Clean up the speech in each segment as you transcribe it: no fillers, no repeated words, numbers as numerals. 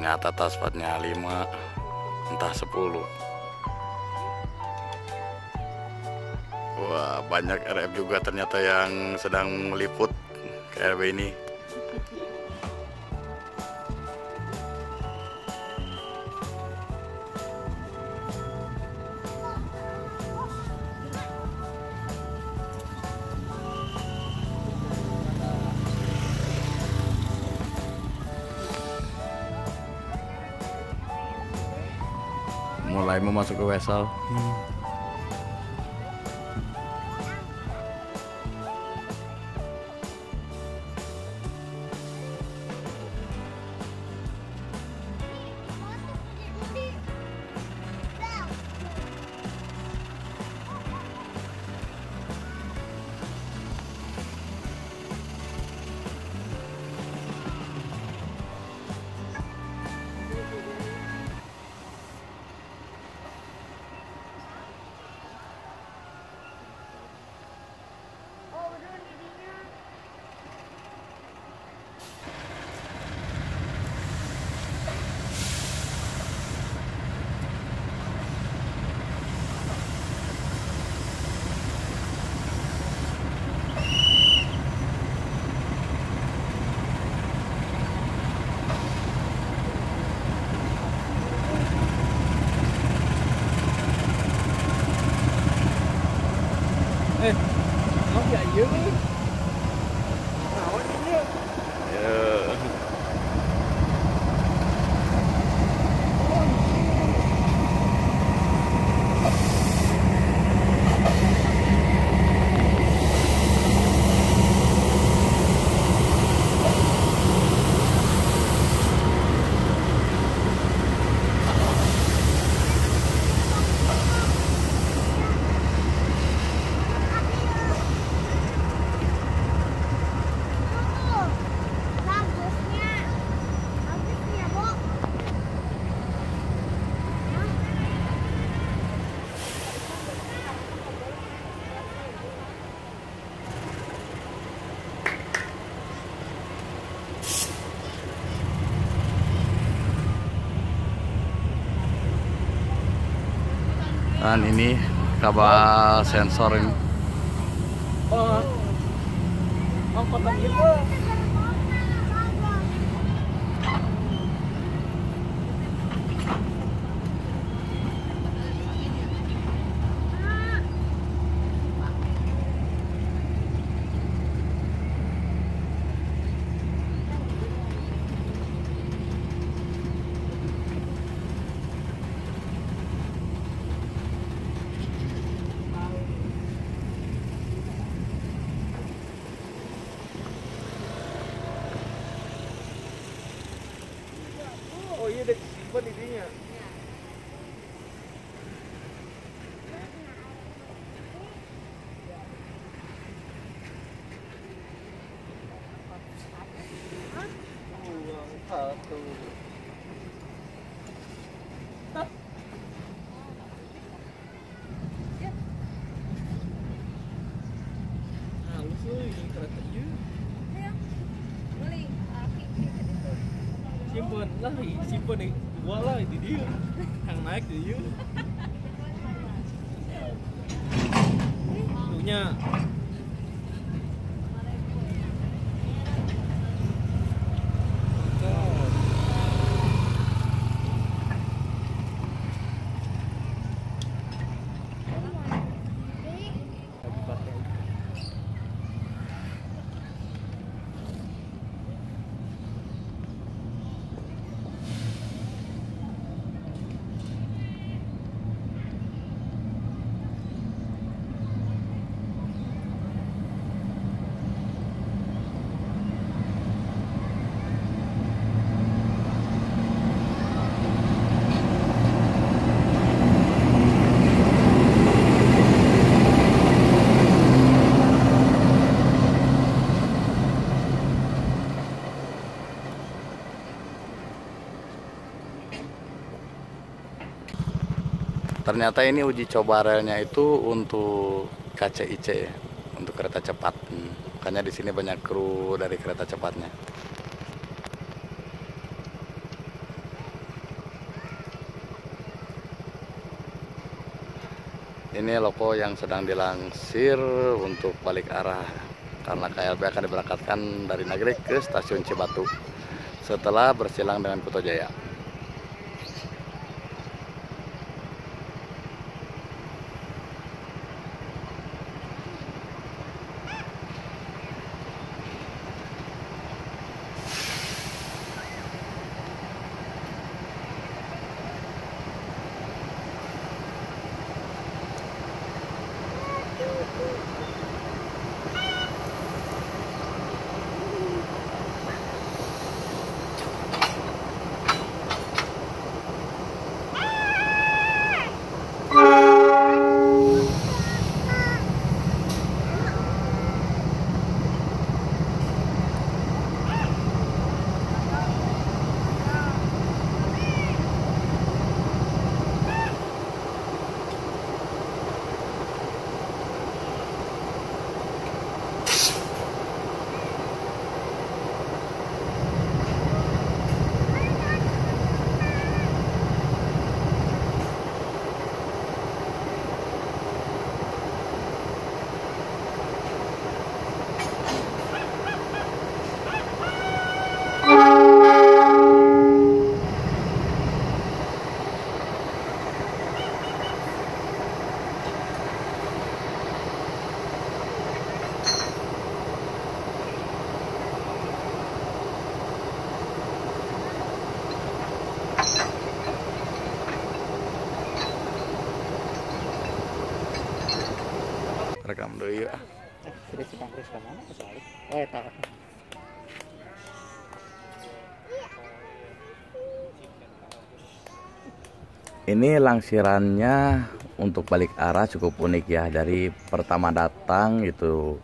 Ternyata taspatnya 5, entah 10. Wah, banyak RF juga ternyata yang sedang meliput KRW ini. Mulai mau masuk ke Wesel. Nó chạy dữ. Nào đi nhé. Dan ini kabel sensor ini. Oh, kotak gitu. Oh iya, udah disimpan ininya. Satu. Halus ini kereta juga. Simpan lah, simpan nih dua lah itu dia, yang naik itu dia. Tuhnya. Ternyata ini uji coba relnya itu untuk KCIC ya, untuk kereta cepat. Makanya di sini banyak kru dari kereta cepatnya. Ini loko yang sedang dilansir untuk balik arah karena KLB akan diberangkatkan dari Nagrek ke stasiun Cibatu setelah bersilang dengan Kuto Jaya. Rekam dulu ya. Sudah si Kangkris ke mana kecuali? Oh, ya tahu. Ini langsirannya untuk balik arah cukup unik ya. Dari pertama datang itu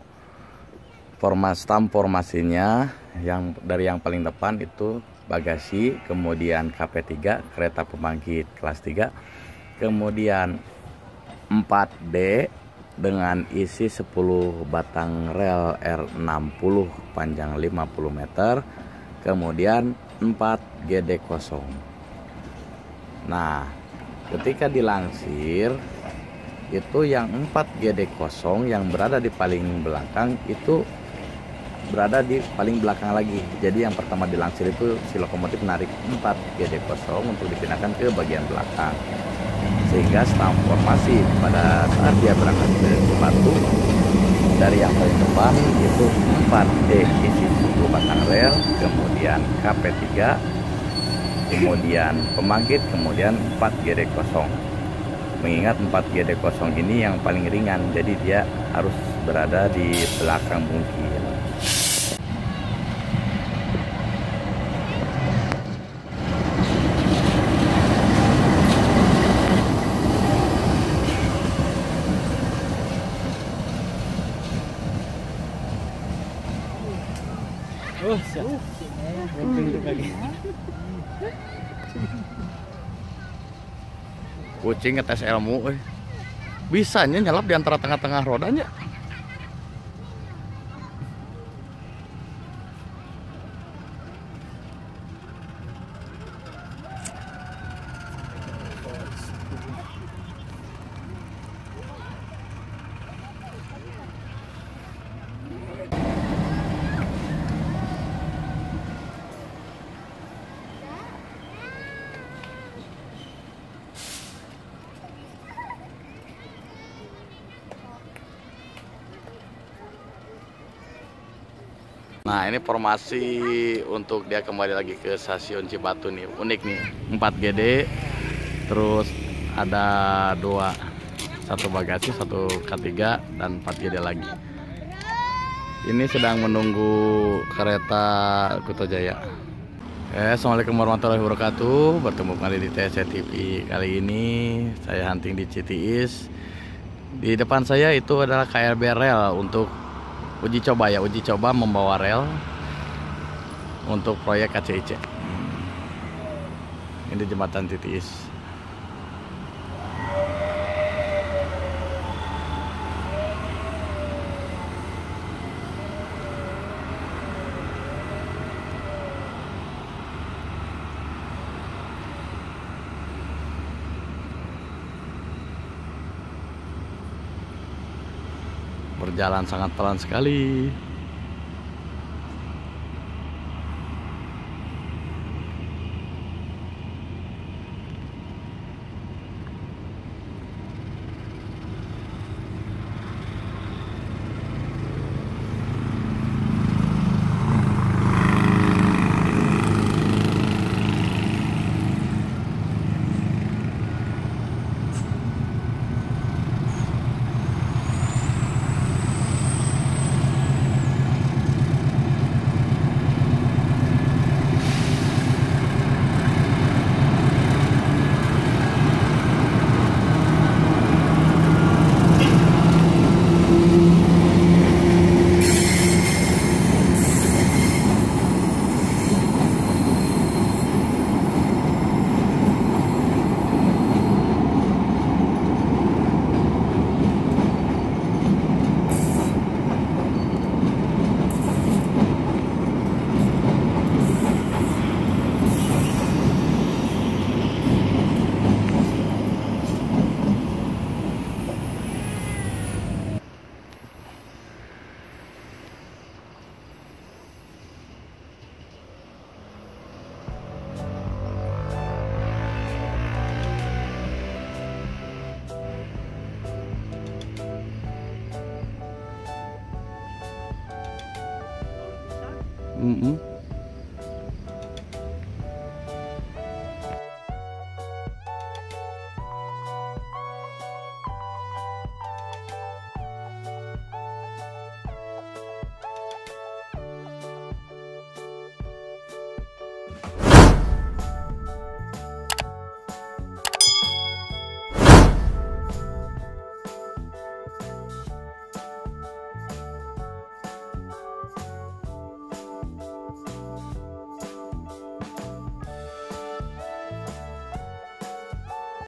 formasinya yang dari yang paling depan itu bagasi, kemudian KP3 kereta pembangkit kelas 3, kemudian 4D dengan isi 10 batang rel R60 panjang 50 meter, kemudian 4 GD kosong. Nah, ketika dilansir itu yang 4 GD kosong yang berada di paling belakang itu berada di paling belakang lagi. Jadi yang pertama dilansir itu si lokomotif menarik 4 GD kosong untuk dipindahkan ke bagian belakang, sehingga setelah formasi pada saat dia berangkat ke Batu dari yang paling depan itu 4D isi 10 batang rel, kemudian KP3, kemudian pembangkit, kemudian 4 GD kosong. Mengingat 4 GD kosong ini yang paling ringan, jadi dia harus berada di belakang bungkil. Oh, siap. Kucing ngetes ilmu, bisanya nyelap di antara tengah-tengah rodanya. Nah, ini formasi untuk dia kembali lagi ke stasiun Cibatu nih. Unik nih, 4 GD, terus ada 2, satu bagasi, satu K3, dan 4 GD lagi. Ini sedang menunggu kereta Kuto Jaya. Assalamualaikum warahmatullahi wabarakatuh. Bertemu kembali di TSC TV. Kali ini saya hunting di Citiis. Di depan saya itu adalah KLB rel untuk uji coba membawa rel untuk proyek KCIC. Ini jembatan Citiis. berjalan sangat pelan sekali.